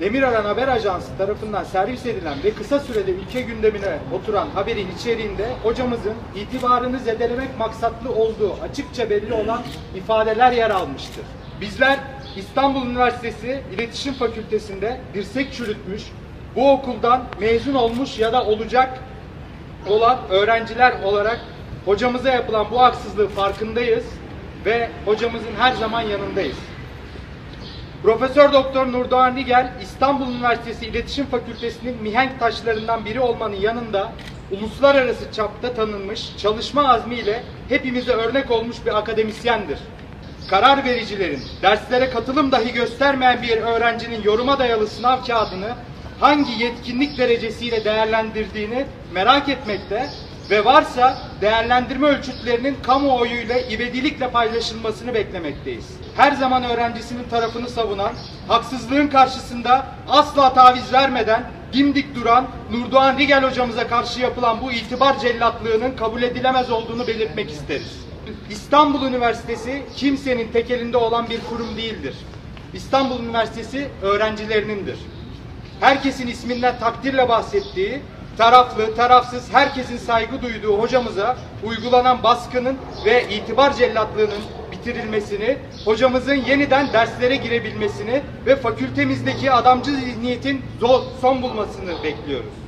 Demirören Haber Ajansı tarafından servis edilen ve kısa sürede ülke gündemine oturan haberin içeriğinde hocamızın itibarını zedelemek maksatlı olduğu açıkça belli olan ifadeler yer almıştır. Bizler İstanbul Üniversitesi İletişim Fakültesi'nde dirsek çürütmüş, bu okuldan mezun olmuş ya da olacak olan öğrenciler olarak hocamıza yapılan bu haksızlığı farkındayız ve hocamızın her zaman yanındayız. Profesör Doktor Nurdoğan Rigel, İstanbul Üniversitesi İletişim Fakültesi'nin mihenk taşlarından biri olmanın yanında uluslararası çapta tanınmış, çalışma azmiyle hepimize örnek olmuş bir akademisyendir. Karar vericilerin derslere katılım dahi göstermeyen bir öğrencinin yoruma dayalı sınav kağıdını hangi yetkinlik derecesiyle değerlendirdiğini merak etmekte ve varsa değerlendirme ölçütlerinin kamuoyuyla ivedilikle paylaşılmasını beklemekteyiz. Her zaman öğrencisinin tarafını savunan, haksızlığın karşısında asla taviz vermeden dimdik duran Nurdoğan Rigel hocamıza karşı yapılan bu itibar cellatlığının kabul edilemez olduğunu belirtmek isteriz. İstanbul Üniversitesi kimsenin tek elinde olan bir kurum değildir. İstanbul Üniversitesi öğrencilerinindir. Herkesin isminden takdirle bahsettiği, taraflı, tarafsız herkesin saygı duyduğu hocamıza uygulanan baskının ve itibar cellatlığının bitirilmesini, hocamızın yeniden derslere girebilmesini ve fakültemizdeki adamcı zihniyetin son bulmasını bekliyoruz.